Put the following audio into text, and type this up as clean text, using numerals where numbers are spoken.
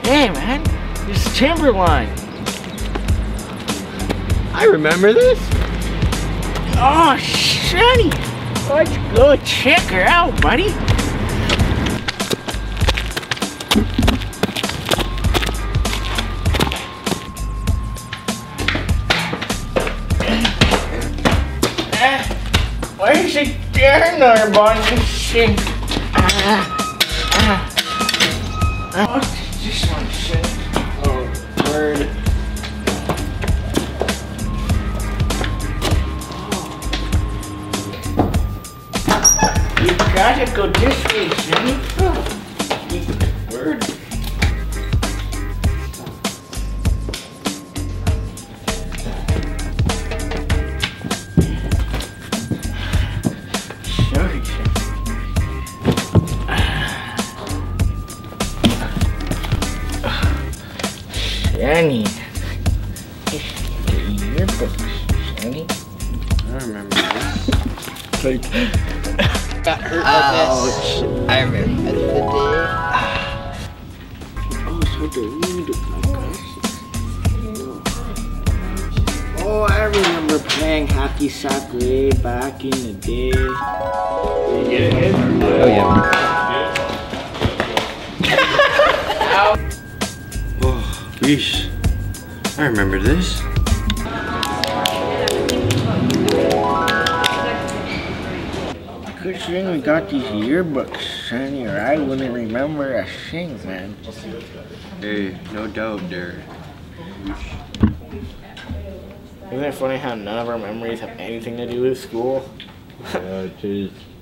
Hey man, it's Timberline. I remember this. Oh, Shani, let's go check her out, buddy. Why is she staring at her body? What did this one say? Oh, word. You gotta go this way, Jenny. Word. Shani. The yearbooks, Shani. I remember this. Like, got hurt like this. I remember the day. oh, so the read my glasses. Oh, I remember playing hacky sack way back in the day. You get it? Oh yeah. Oh, yeesh. I remember this. Good thing we got these yearbooks, Shani, or I wouldn't remember a thing, man. Hey, no doubt there. Isn't it funny how none of our memories have anything to do with school? Yeah, it is.